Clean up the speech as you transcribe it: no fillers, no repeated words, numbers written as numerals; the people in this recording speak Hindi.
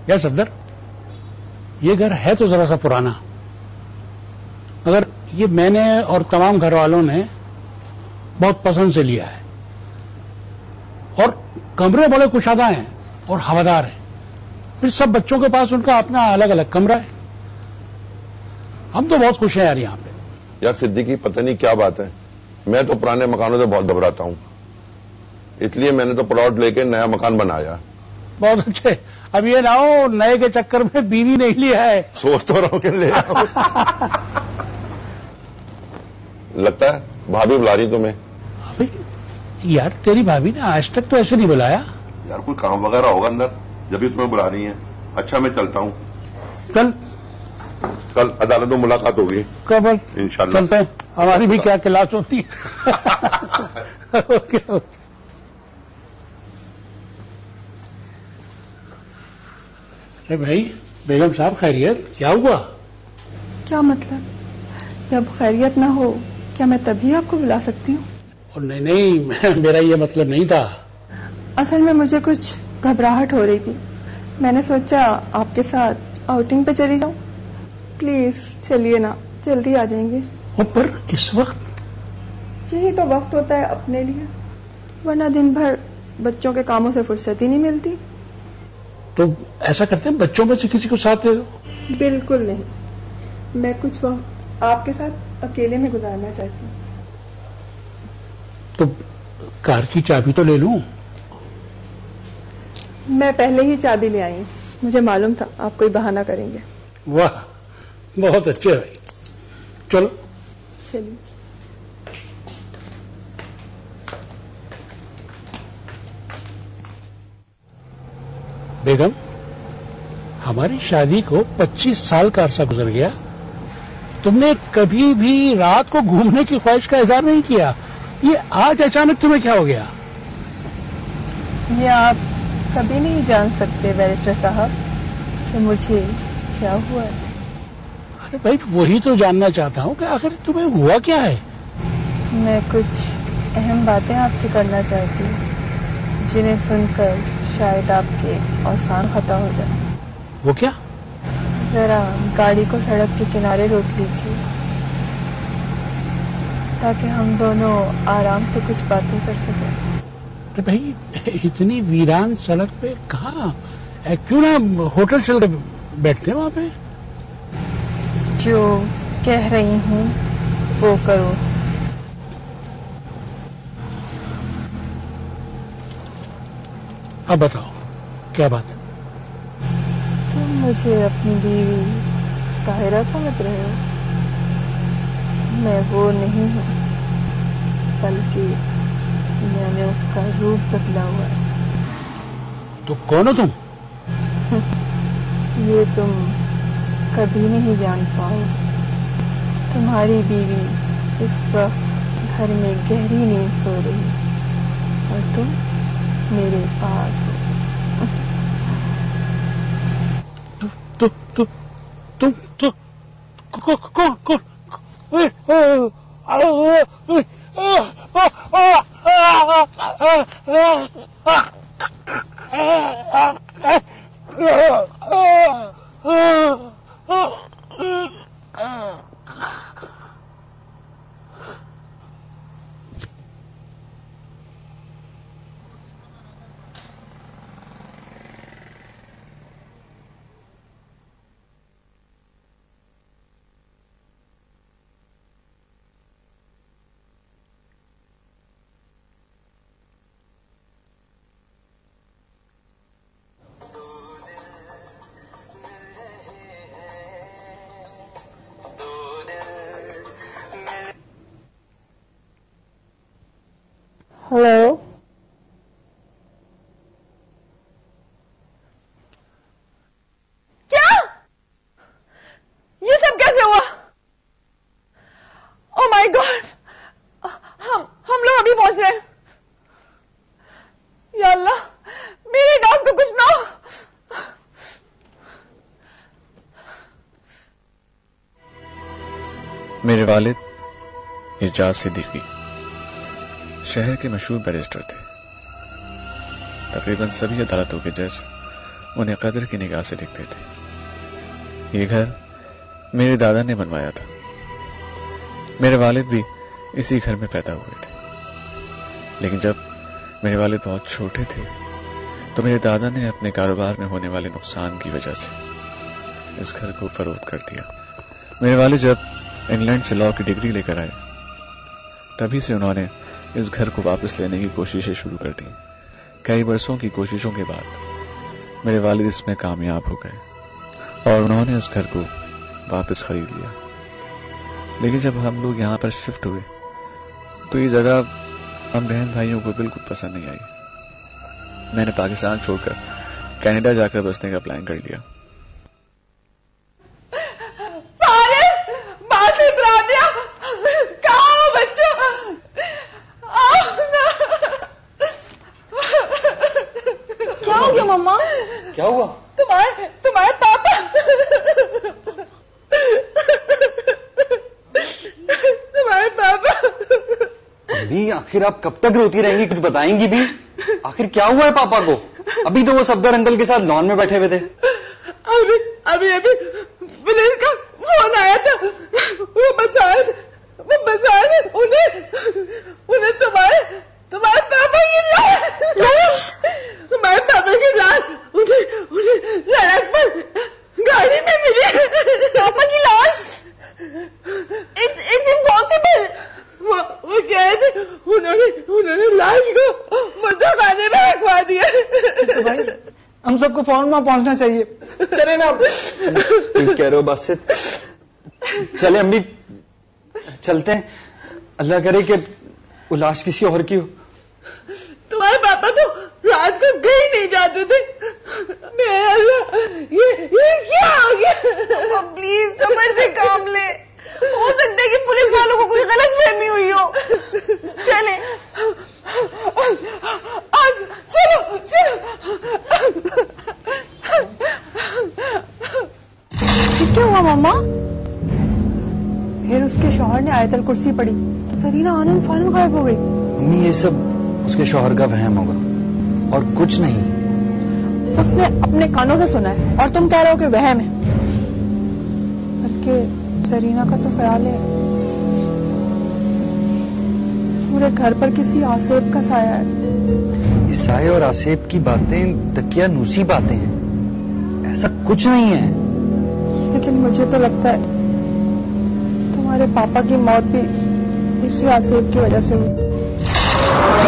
यार सफदर, ये घर है तो जरा सा पुराना, मगर ये मैंने और तमाम घर वालों ने बहुत पसंद से लिया है। और कमरे बड़े कुशादा हैं और हवादार हैं। फिर सब बच्चों के पास उनका अपना अलग अलग कमरा है। हम तो बहुत खुश हैं यार यहाँ पे। यार सिद्दीकी, पता नहीं क्या बात है, मैं तो पुराने मकानों से बहुत घबराता हूँ, इसलिए मैंने तो प्लॉट लेके नया मकान बनाया। बहुत अच्छे। अब ये ना हो नए के चक्कर में बीवी नहीं लिया है। सोच तो रहा हूँ कि ले आऊं। लगता है भाभी बुला रही तुम्हें। भाभी यार, तेरी भाभी ने आज तक तो ऐसे नहीं बुलाया। यार कोई काम वगैरह होगा अंदर, जब भी तुम्हें बुला रही है। अच्छा मैं चलता हूँ। चल, कल अदालत में मुलाकात होगी। कब? इंशाल्लाह। चलते हैं, हमारी भी क्या क्लास होती है। Okay okay. अरे भाई, बेगम साहब खैरियत? क्या हुआ? क्या मतलब? जब खैरियत ना हो क्या मैं तभी आपको बुला सकती हूँ? और नहीं नहीं, मेरा ये मतलब नहीं था। असल में मुझे कुछ घबराहट हो रही थी। मैंने सोचा आपके साथ आउटिंग पे चली जाऊं। प्लीज चलिए ना, जल्दी आ जाएंगे। पर इस वक्त? यही तो वक्त होता है अपने लिए, वरना दिन भर बच्चों के कामों से फुर्सत ही नहीं मिलती। तो ऐसा करते हैं, बच्चों में से किसी को साथ ले लो। बिल्कुल नहीं, मैं कुछ वक्त आपके साथ अकेले में गुजारना चाहती हूँ। तो कार की चाबी तो ले लूं? मैं पहले ही चाबी ले आई, मुझे मालूम था आप कोई बहाना करेंगे। वाह, बहुत अच्छे भाई। चलो चलिए। बेगम, हमारी शादी को 25 साल का अरसा गुजर गया, तुमने कभी भी रात को घूमने की ख्वाहिश का इजहार नहीं किया। ये आज अचानक तुम्हें क्या हो गया? ये आप कभी नहीं जान सकते बैरिस्टर साहब कि मुझे क्या हुआ है। अरे भाई, वही तो जानना चाहता हूँ कि आखिर तुम्हें हुआ क्या है। मैं कुछ अहम बातें आपसे करना चाहती हूँ, जिन्हें सुनकर शायद आपके औसान खता हो जाए। वो क्या? जरा गाड़ी को सड़क के किनारे रोक लीजिए, ताकि हम दोनों आराम से कुछ बातें कर सकें। अरे भाई, इतनी वीरान सड़क पे कहाँ? क्यों ना होटल चल के बैठते हैं वहां पे। जो कह रही हूँ वो करो। अब बताओ, क्या बात? तुम मुझे अपनी बीवी ताहिरा समझ रहे हो? मैं वो नहीं हूँ, बल्कि मैंने उसका रूप बदला हुआ है। तो कौन हो तुम? ये तुम कभी नहीं जान पाओ। तुम्हारी बीवी इस वक्त घर में गहरी नींद सो रही और तुम मेरे पास हो। कौन? हेलो, क्या? ये सब कैसे हुआ? ओह माय गॉड, हम लोग अभी पहुंच रहे हैं। या अल्लाह, मेरे डांस को कुछ ना हो। मेरे वालिद इजाज सिद्दीकी शहर के मशहूर बैरिस्टर थे। तकरीबन सभी अदालतों के जज उन्हें कदर की निगाह से देखते थे। ये घर मेरे दादा ने बनवाया था। मेरे वालिद भी इसी घर में पैदा हुए थे, लेकिन जब मेरे वालिद बहुत छोटे थे तो मेरे दादा ने अपने कारोबार में होने वाले नुकसान की वजह से इस घर को फरोख्त कर दिया। मेरे वालिद जब इंग्लैंड से लॉ की डिग्री लेकर आए तभी से उन्होंने इस घर को वापस लेने की कोशिशें शुरू कर दी। कई वर्षों की कोशिशों के बाद मेरे वालिद इसमें कामयाब हो गए और उन्होंने इस घर को वापस खरीद लिया। लेकिन जब हम लोग यहां पर शिफ्ट हुए तो ये जगह हम बहन भाइयों को बिल्कुल पसंद नहीं आई। मैंने पाकिस्तान छोड़कर कनाडा जाकर बसने का प्लान कर लिया। क्या हो गया मम्मा? क्या हुआ? तुम्हारे पापा अभी आखिर आप कब तक रोती रहेंगी? कुछ बताएंगी भी? आखिर क्या हुआ है पापा को? अभी तो वो सफदर अंकल के साथ लॉन में बैठे हुए थे। अभी पुलिस का फोन आया था। वो बता रहे उन्हें तुम्हारे पापा की लाश तुम्हारे पापा की लाश उन्हें सड़क पर गाड़ी में मिली। पापा की लाश? It's impossible. वो कह रहे थे उन्होंने लाश को मुर्दा खाने में रखवा दिया। तो भाई हम सबको फौरन वहां पहुंचना चाहिए। चले ना। ठीक कह रहे हो बासित। चले हम भी चलते हैं। अल्लाह करे कि वो लाश किसी और की हो। तुम्हारे पापा तो रात को कहीं नहीं जाते थे। मेरा अल्लाह, ये क्या हो गया? प्लीज समझ से काम ले। हो सकता है कि पुलिस वालों को कोई गलतफहमी हुई हो। चले क्या हुआ मम्मा? फिर उसके शौहर ने आयतल कुर्सी पढ़ी तो सरीना आनन फानन गायब हो गई। मम्मी ये सब उसके शौहर का वहम होगा और कुछ नहीं। उसने अपने कानों से सुना है और तुम कह रहे हो कि वहम है। बल्कि सरीना का तो ख्याल है पूरे घर पर किसी आसेब का साया है। साये और आसेब की बातें तकिया नूसी बातें हैं। ऐसा कुछ नहीं है। लेकिन मुझे तो लगता है तुम्हारे पापा की मौत भी इसी आसेब की वजह से हुई।